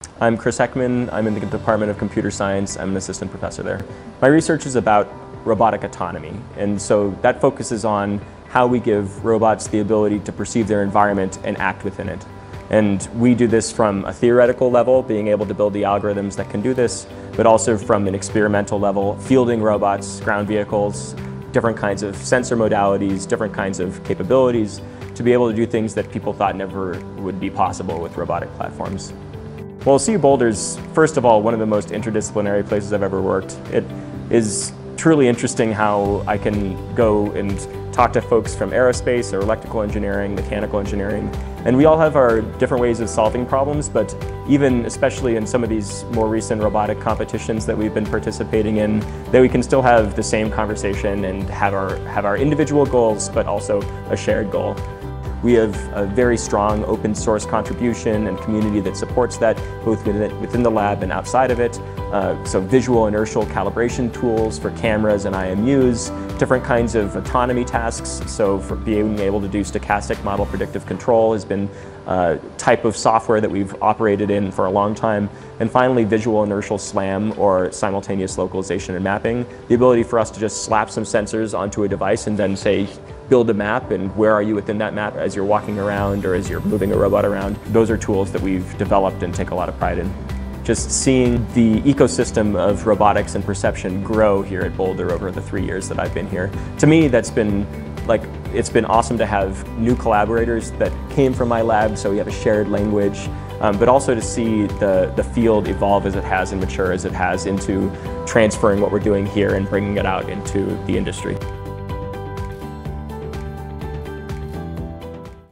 I'm Chris Heckman. I'm in the Department of Computer Science. I'm an assistant professor there. My research is about robotic autonomy, and so that focuses on how we give robots the ability to perceive their environment and act within it. And we do this from a theoretical level, being able to build the algorithms that can do this, but also from an experimental level, fielding robots, ground vehicles, different kinds of sensor modalities, different kinds of capabilities, to be able to do things that people thought never would be possible with robotic platforms. Well, CU Boulder's, first of all, one of the most interdisciplinary places I've ever worked. It is truly interesting how I can go and talk to folks from aerospace or electrical engineering, mechanical engineering, and we all have our different ways of solving problems, but even especially in some of these more recent robotic competitions that we've been participating in, that we can still have the same conversation and have our individual goals, but also a shared goal. We have a very strong open source contribution and community that supports that, both within the lab and outside of it. So visual inertial calibration tools for cameras and IMUs, different kinds of autonomy tasks. So for being able to do stochastic model predictive control has been a type of software that we've operated in for a long time. And finally, visual inertial SLAM, or simultaneous localization and mapping, the ability for us to just slap some sensors onto a device and then say, build a map, and where are you within that map as you're walking around or as you're moving a robot around. Those are tools that we've developed and take a lot of pride in. Just seeing the ecosystem of robotics and perception grow here at Boulder over the 3 years that I've been here. To me, that's been it's been awesome to have new collaborators that came from my lab, so we have a shared language, but also to see the field evolve as it has and mature as it has into transferring what we're doing here and bringing it out into the industry.